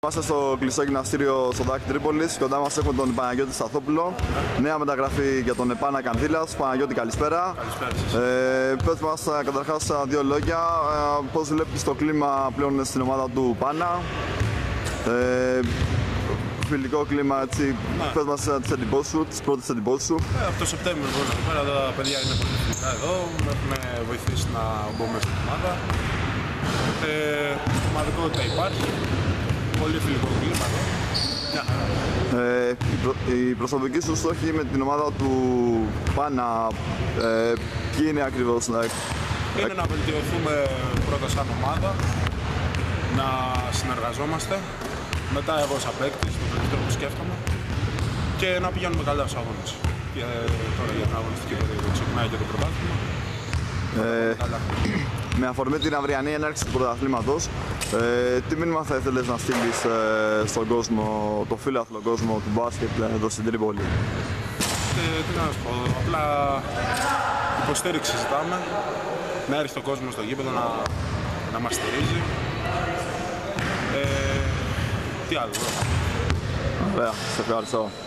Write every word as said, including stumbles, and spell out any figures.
Είμαστε στο κλειστό γυμναστήριο στο Δάκη Τρίπολης. Κοντά μας έχουμε τον Παναγιώτη Σταθόπουλο. Νέα μεταγραφή για τον Επάνα Κανδύλας. Παναγιώτη, καλησπέρα. Καλησπέρα. Ε, πες μας καταρχάς δύο λόγια. Ε, πώς βλέπεις το κλίμα πλέον στην ομάδα του Πάνα. Ε, φιλικό κλίμα, έτσι. Ναι. Πες μας τις εντυπώσεις σου, τις πρώτες εντυπώσεις σου. Ε, από το Σεπτέμβριο λοιπόν εδώ πέρα τα παιδιά είναι πολύ φιλικά εδώ. Με έχουν βοηθήσει να μπω μέσα στην ομάδα. Ε, ομαδικότητα υπάρχει. Πολύ φιλικό κλίμα εδώ. Μια χαρά. Ε, η, προ, η προσωπική σου στόχη με την ομάδα του Πάνα, ε, ποιοι είναι ακριβώς? Να... Είναι να βελτιωθούμε πρώτα σαν ομάδα, να συνεργαζόμαστε. Μετά εγώ σαν παίκτης, το τελευταίο που σκέφτομαι. Και να πηγαίνουμε καλά στους αγώνες. Και τώρα για την αγωνιστική περίοδο ξεκινάει και το πρωτάθλημα. Ε, με αφορμή την αυριανή έναρξη του πρωταθλήματος, ε, τι μήνυμα θα ήθελες να στείλεις ε, στον κόσμο, το φίλαθλο κόσμο του μπάσκετ εδώ στην Τρίπολη? Ε, τι να σου πω, απλά υποστήριξη ζητάμε, να έρθει ο κόσμος στο γήπεδο να, να μας στηρίζει. Ε, τι άλλο. Ωραία, σε ευχαριστώ.